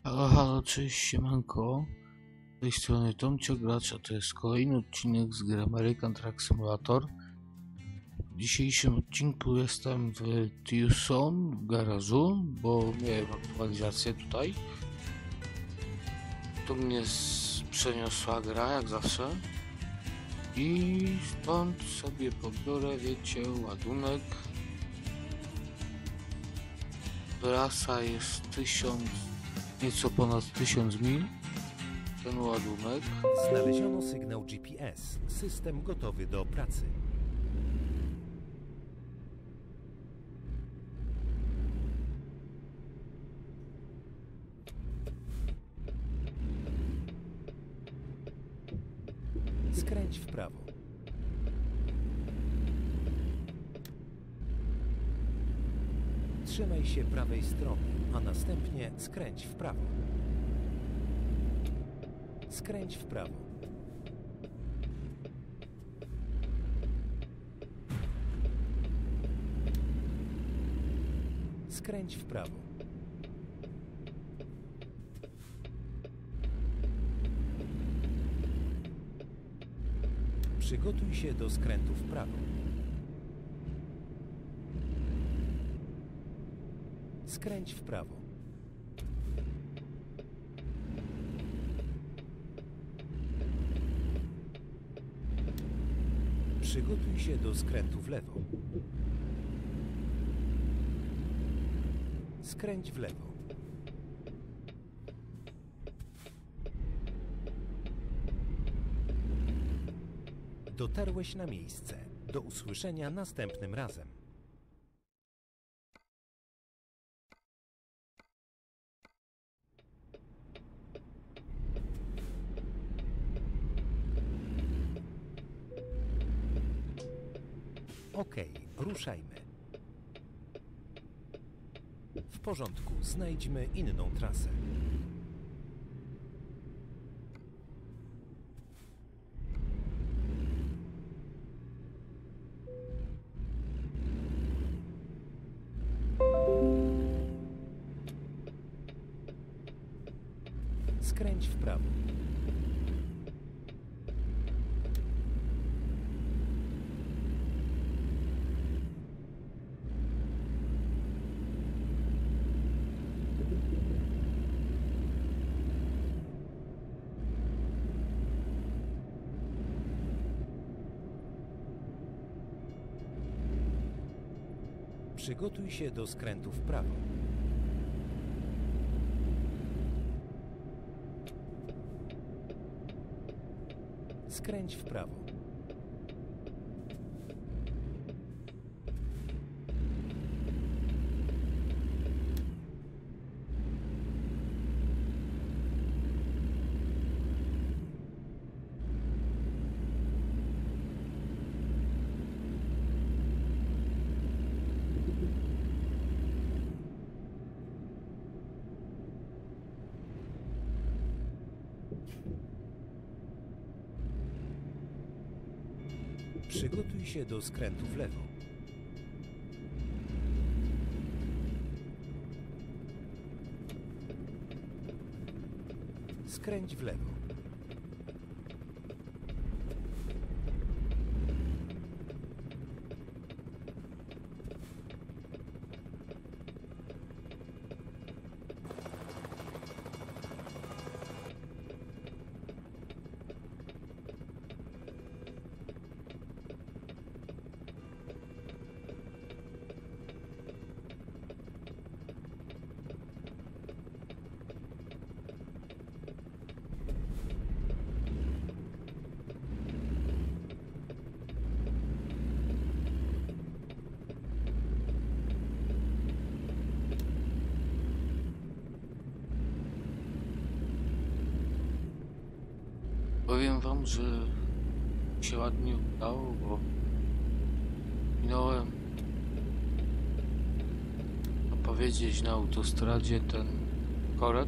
Halo, halo, cześć, siemanko. Z tej strony Tomcio Gracz, a to jest kolejny odcinek z gry American Truck Simulator. W dzisiejszym odcinku jestem w Tucson, w garażu, bo miałem aktualizację tutaj. Tu mnie przeniosła gra, jak zawsze. I stąd sobie pobiorę, wiecie, ładunek. Trasa jest nieco ponad 1000 mil. Ten ładunek. Znaleziono sygnał GPS. System gotowy do pracy. Skręć w prawo. Trzymaj się prawej strony, a następnie skręć w prawo. Skręć w prawo. Skręć w prawo. Przygotuj się do skrętu w prawo. Skręć w prawo. Przygotuj się do skrętu w lewo. Skręć w lewo. Dotarłeś na miejsce. Do usłyszenia następnym razem. Okej, ruszajmy. W porządku, znajdźmy inną trasę. Skręć w prawo. Przygotuj się do skrętu w prawo. Skręć w prawo. Przygotuj się do skrętu w lewo. Skręć w lewo. Powiem wam, że się ładnie udało, bo minąłem powiedzieć na autostradzie ten korek.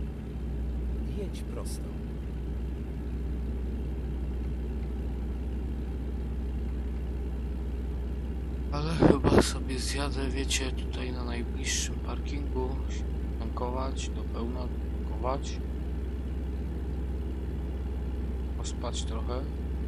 Jedź prosto. zjadę, wiecie, tutaj na najbliższym parkingu się tankować, do pełna tankować, pospać trochę.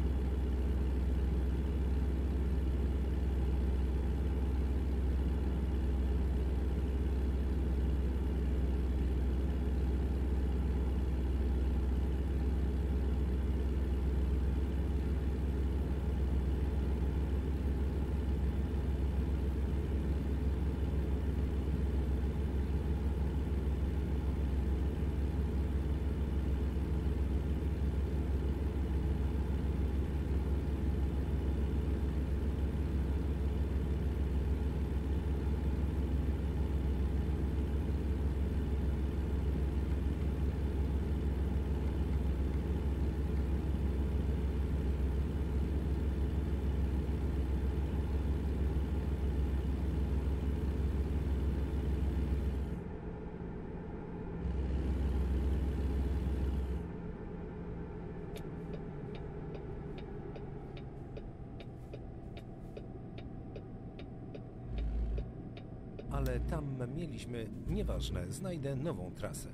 Ale tam mieliśmy... Nieważne, znajdę nową trasę.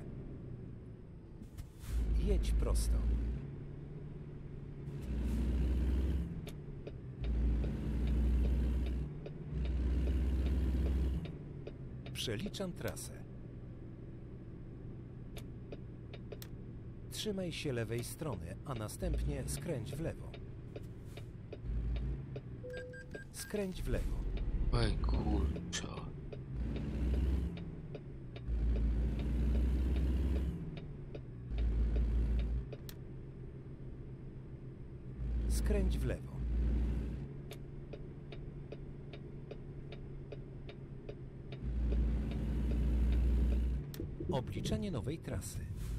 Jedź prosto. Przeliczam trasę. Trzymaj się lewej strony, a następnie skręć w lewo. Skręć w lewo. Ej, kurczę. Skręć w lewo. Obliczenie nowej trasy.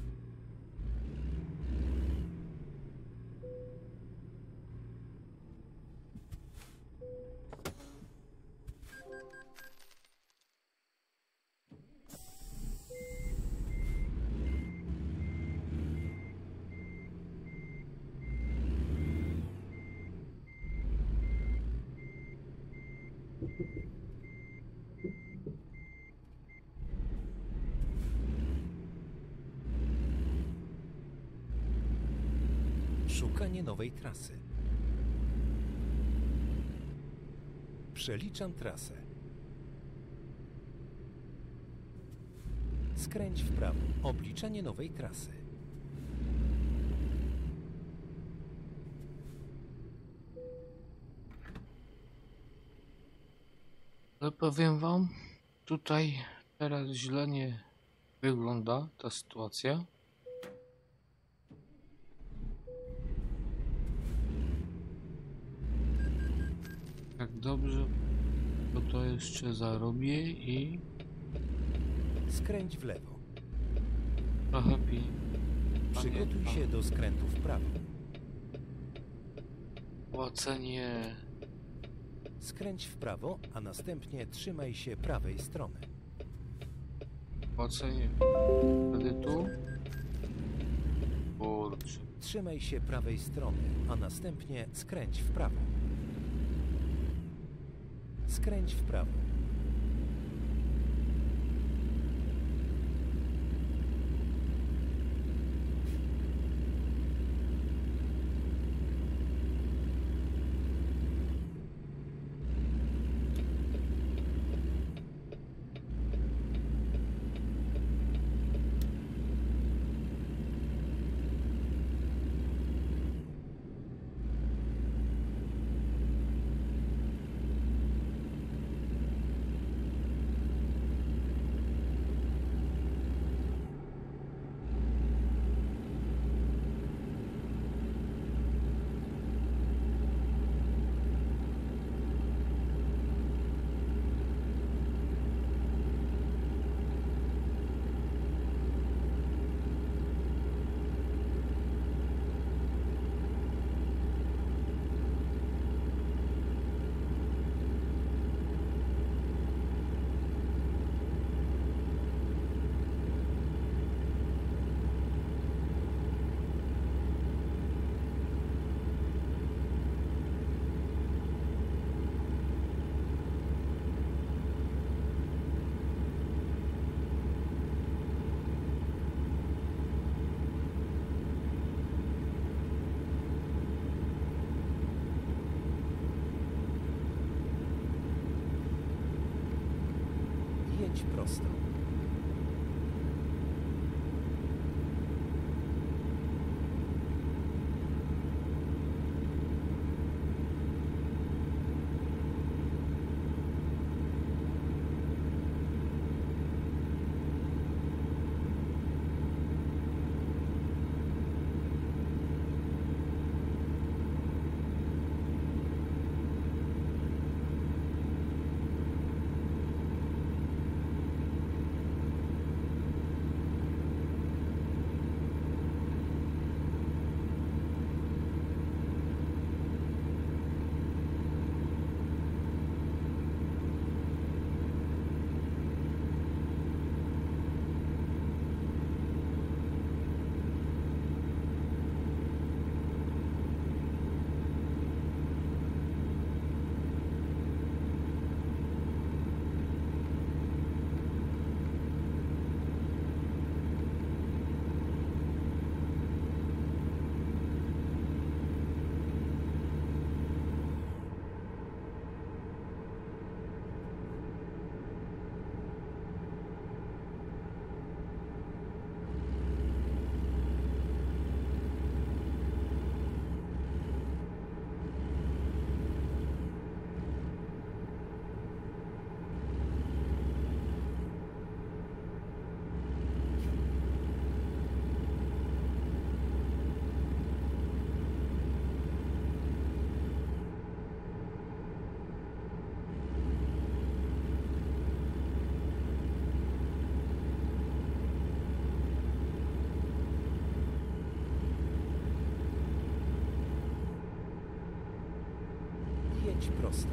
Szukanie nowej trasy. Przeliczam trasę. Skręć w prawo. Obliczenie nowej trasy. Ale powiem wam, tutaj teraz źle nie wygląda ta sytuacja. Jak dobrze, to jeszcze zarobię i Skręć w lewo. trochę Przygotuj się do skrętu w prawo. płacenie. Skręć w prawo, a następnie trzymaj się prawej strony. Płacenie kredytu. Kurczę. Trzymaj się prawej strony, a następnie skręć w prawo. Skręć w prawo. 5 prosto. Jedź prosto.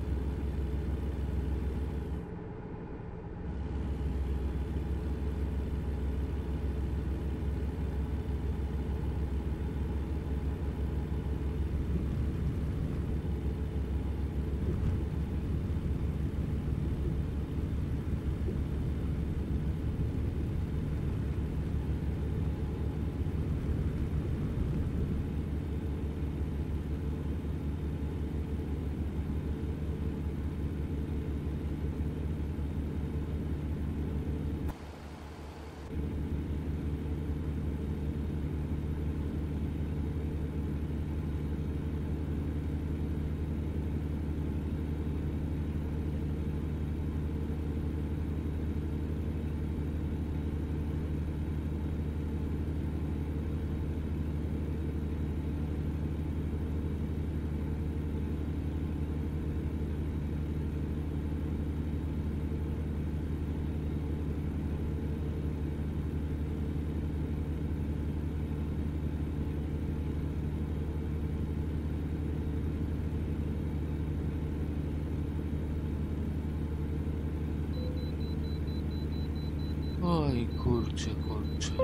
Oj, kurczę, kurczę.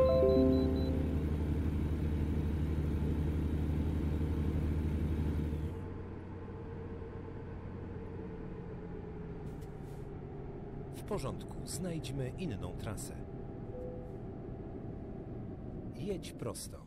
W porządku, znajdźmy inną trasę. Jedź prosto.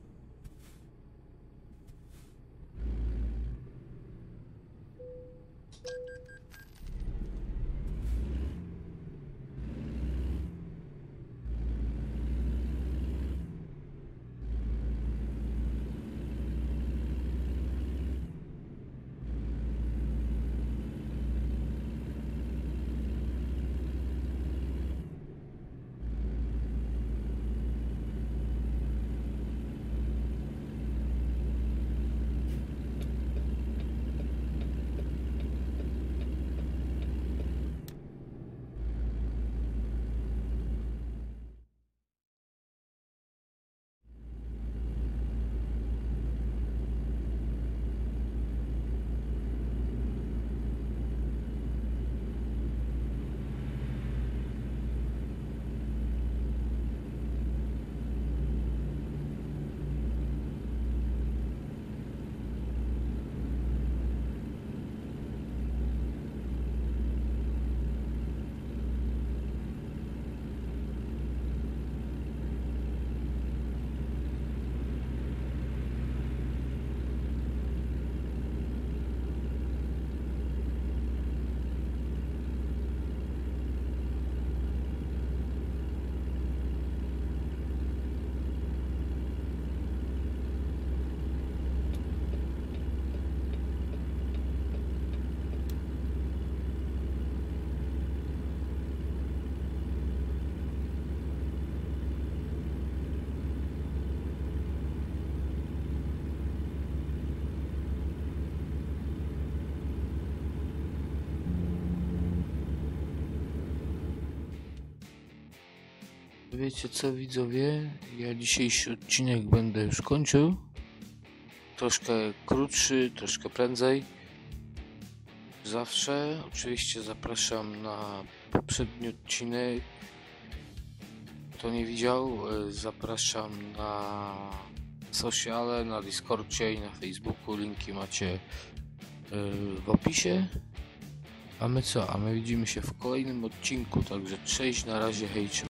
Wiecie co, widzowie? Ja dzisiejszy odcinek będę już kończył. Troszkę krótszy, troszkę prędzej. Zawsze oczywiście zapraszam na poprzedni odcinek. Kto nie widział, zapraszam na sociale, na Discordzie i na Facebooku. Linki macie w opisie. A my co? A my widzimy się w kolejnym odcinku, także cześć, na razie, hejcie.